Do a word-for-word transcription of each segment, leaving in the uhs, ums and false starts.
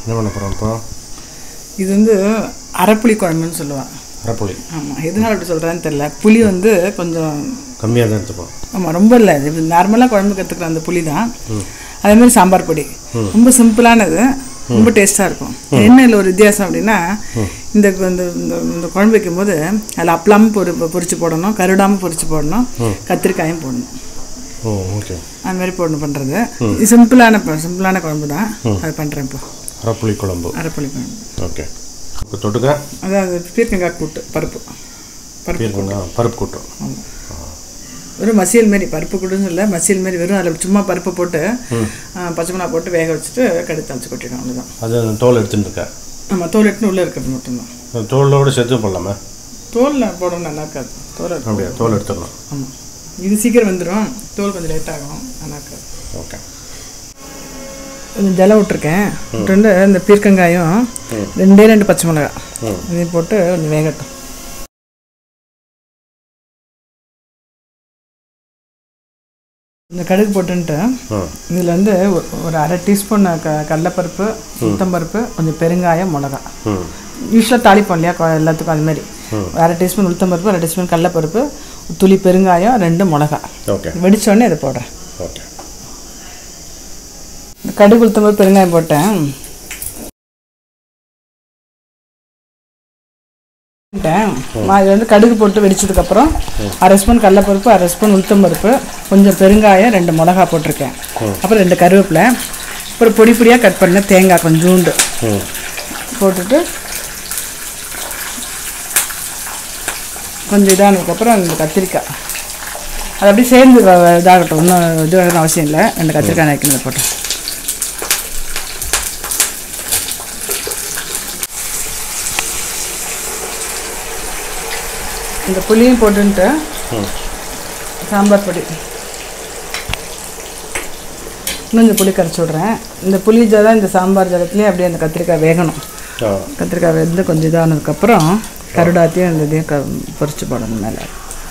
என்ன பண்ண போகிறோம் இப்போ? இது வந்து அரைப்புளி குழம்புன்னு சொல்லுவாள். அரைப்புளி. ஆமாம், எதனால அப்படி சொல்கிறான்னு தெரியல. புளி வந்து கொஞ்சம் கம்மியாக தான் எடுத்துப்போம். ஆமாம், ரொம்ப இல்லை. இது நார்மலாக குழம்புக்கு எடுத்துக்கிற அந்த புளி தான். அதேமாதிரி சாம்பார் பொடி ரொம்ப சிம்பிளானது, ரொம்ப டேஸ்ட்டாக இருக்கும். என்ன இல்லை ஒரு வித்தியாசம் அப்படின்னா, இந்த இந்த குழம்பு வைக்கும்போது அதில் அப்பளமும் பொரி பொரிச்சு போடணும், கருடாமல் பொரிச்சு போடணும், கத்திரிக்காயும் போடணும். ஓ, ஓகே. அது மாதிரி போடணும் பண்ணுறது. இது சிம்பிளான சிம்பிளான குழம்பு தான். அது பண்ணுறேன் இப்போ. அரைப்புளி குழம்பு. அரைப்புளி குழம்பு. ஓகே. இப்போ தொட்டுக்க அதாவது பீர்க்கங்காய் கூட்டு, பருப்பு பருப்பு பருப்பு கூட்டு. ஆமாம், வெறும் மசியல் மாரி, பருப்பு கூட்டுன்னு இல்லை, மசியல் மாரி. வெறும் அதில் சும்மா பருப்பை போட்டு பச்சை மிளகா போட்டு வேக வச்சுட்டு கடுகு தாளிச்சு கொட்டிடும், அவ்வளோதான். அது தோல் எடுத்துகிட்டு இருக்கேன். ஆமாம், தோல் எடுத்துன்னு உள்ளே இருக்கிறது மட்டும்தான். தோலோடு சேர்த்து போடலாமா? தோலில் போடணும், நல்லா இருக்காது. தோல் அப்படியா? தோல் எடுத்துடலாம். ஆமாம், இது சீக்கிரம் வந்துடும், தோல் கொஞ்சம் லேட் ஆகும், நல்லா இருக்காது. ஓகே. கொஞ்சம் ஜலம் விட்டுருக்கேன். விட்டு இந்த பீர்க்கங்காயும் ரெண்டே ரெண்டு பச்சை மிளகா இதையும் போட்டு கொஞ்சம் வேகட்டும். இந்த கடுகு போட்டுன்ட்டு இதில் வந்து ஒரு அரை டீஸ்பூன் க கடலைப்பருப்பு, உளுத்தம்பருப்பு, கொஞ்சம் பெருங்காயம், மிளகா. யூஸ்வலாக தாளிப்போம் இல்லையா எல்லாத்துக்கும், அதுமாரி அரை டீஸ்பூன் உளுத்தம்பருப்பு, அரை டீஸ்பூன் கடலைப்பருப்பு, துளி பெருங்காயம், ரெண்டு மிளகா. ஓகே. வெடிச்சோடனே இதை போடுறேன். ஓகே. கடுகு உளுத்தம்பருப்பு பெருங்காயம் போட்டேன். இது வந்து கடுகு போட்டு வெடிச்சதுக்கப்புறம் அரை ஸ்பூன் கடலைப்பருப்பு, அரை ஸ்பூன் உளுத்தம்பருப்பு, கொஞ்சம் பெருங்காயம், ரெண்டு மிளகா போட்டிருக்கேன். அப்புறம் ரெண்டு கருவேப்பிலை, அப்புறம் பொடி பொடியாக கட் பண்ண தேங்காய் கொஞ்சோண்டு போட்டுட்டு கொஞ்சம் இதானதுக்கப்புறம் அந்த கத்திரிக்காய் அது அப்படியே சேர்ந்து இதாகட்டும், இன்னும் இது வேணும்னு அவசியம் இல்லை. ரெண்டு கத்திரிக்காய் நறுக்கினதை போட்டேன். இந்த புளியும் போட்டுன்ட்டு சாம்பார் பொடி இன்னும் இந்த புளி கரைச்சி விட்றேன். இந்த புளி ஜலம் இந்த சாம்பார் ஜலத்துலேயே அப்படியே அந்த கத்திரிக்காய் வேகணும். கத்திரிக்காய் வெந்து கொஞ்சம் இதானதுக்கப்புறம் கருடாத்தையும் அந்த இதையும் க பொரிச்சு போடணும் மேலே.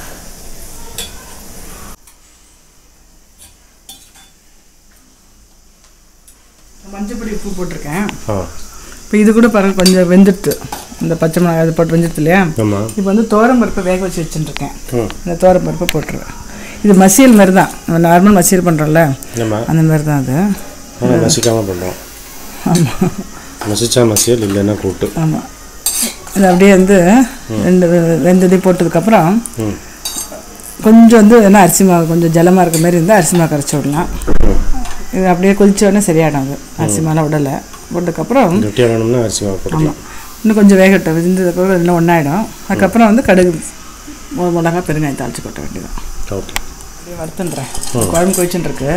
மஞ்சள் பொடி உப்பு போட்டிருக்கேன். இப்போ இது கூட பாருங்கள் கொஞ்சம் வெந்துடுத்து, இந்த பச்சை மிளகாய் அது போட்டு வெந்துடுது இல்லையா. இப்போ வந்து தோரம் பருப்பை வேக வச்சு வச்சுட்டுருக்கேன். இந்த தோரம் பருப்பை போட்டுருவேன். இது மசியல் மாதிரி தான், நம்ம நார்மல் மசியல் பண்ணுறோம்ல அந்த மாதிரி தான். அது மசிக்காமல் பண்ணுறோம். ஆமாம், மசிச்சா மசியல் இல்லைன்னா கூட்டு. ஆமாம், இது அப்படியே வந்து ரெண்டு வெந்ததையும் போட்டதுக்கப்புறம் கொஞ்சம் வந்து என்ன அரிசி மாவு கொஞ்சம் ஜலமாக இருக்க மாதிரி இருந்தால் அரிசி மாவு கரைச்சி விடலாம். இது அப்படியே கொதிச்சோடனே சரியாயிடும். அது அரிசி மாவு விடலை போட்டதுக்கப்புறம் அரிசி மாவு போடலாம். இன்னும் கொஞ்சம் வேகட்டும், வெந்ததுக்கப்புறம் இன்னும் ஒன்றாயிடும். அதுக்கப்புறம் வந்து கடுகு மிளகா பெருங்காயம் தாளிச்சு கொட்ட வேண்டியதான். ஓகே. அப்படியே வறுத்துன்றேன். குழம்பு கொதிச்சுன்னு இருக்கு.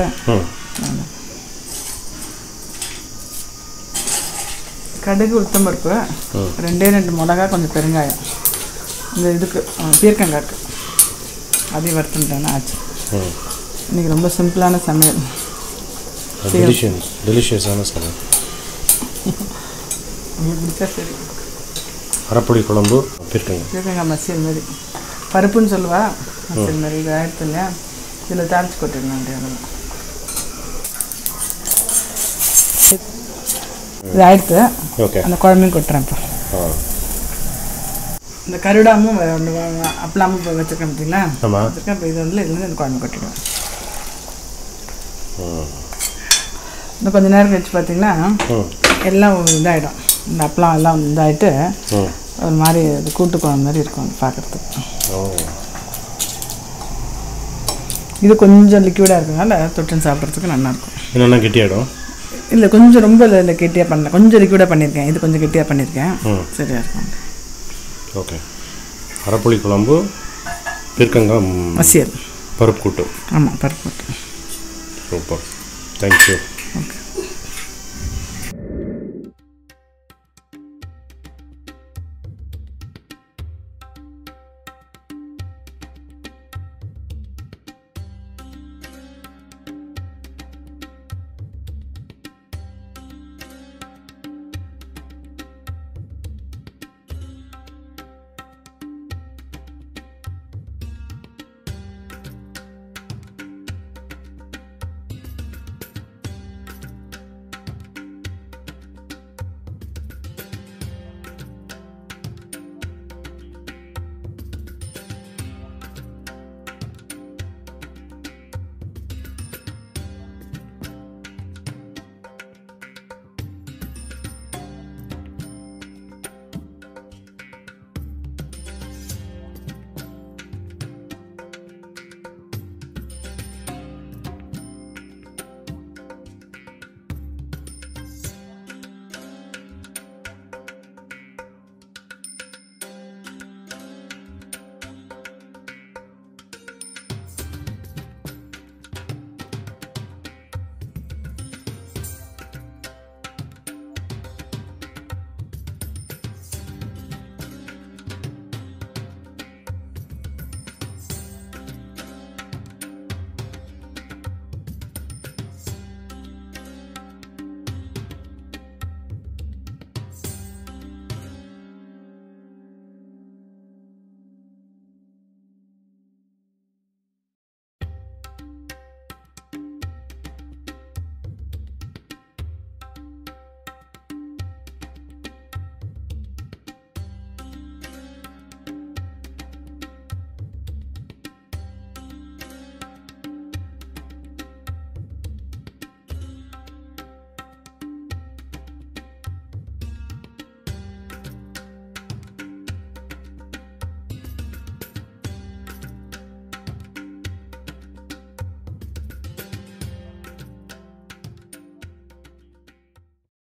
கடுகு உளுத்தம்பருப்பு, ரெண்டே ரெண்டு மிளகா, கொஞ்சம் பெருங்காயம் இந்த இதுக்கு பீர்க்கங்காய்க்கு அதையும் வறுத்துட்டேன்னா ஆச்சு. இன்றைக்கி ரொம்ப சிம்பிளான சமையல், டெலிஷியஸான சமையல். உங்களுக்கு பிடிச்சா சரி. அரைப்புளி குழம்பு பீர்க்கங்காய் பீர்க்கங்காய் மசியல் மாதிரி, பருப்புன்னு சொல்லுவா, மசியல் மாதிரி. இது ஆயிடுத்து இல்லையா, இதில் தாளிச்சு கொட்டிடணும். அப்படியே இது ஆயிடுத்து. அந்த குழம்பையும் கொட்டுறேன். இப்போ இந்த கருடாமும் அப்பளாமும் இப்போ வச்சுருக்கேன் பார்த்தீங்களா, வச்சுருக்கேன். இப்போ இது வந்து இதுலேருந்து இந்த குழம்பு கொட்டிடுவேன். இன்னும் கொஞ்சம் நேரம் கழிச்சு பார்த்தீங்கன்னா எல்லாம் இதாகிடும். இந்த அப்பளம் எல்லாம் இதாகிட்டு ஒரு மாதிரி அது கூட்டு குழம்பு மாதிரி இருக்கும் பார்க்குறதுக்கு. இது கொஞ்சம் லிக்விடாக இருக்கிறதுனால தொட்டுன்னு சாப்பிட்றதுக்கு நல்லாயிருக்கும். என்னென்னா கெட்டியாகிடும். இல்லை, கொஞ்சம் ரொம்ப இல்லை, கெட்டியாக பண்ணல, கொஞ்சம் லிக்விடாக பண்ணியிருக்கேன். இது கொஞ்சம் கெட்டியாக பண்ணியிருக்கேன், சரியாக இருக்கும். ஓகே. அரைப்புளி குழம்பு, பீர்க்கங்காய் மசியல், பருப்பு கூட்டு. ஆமாம், பருப்பு கூட்டு. Super, thank you. ஓகே.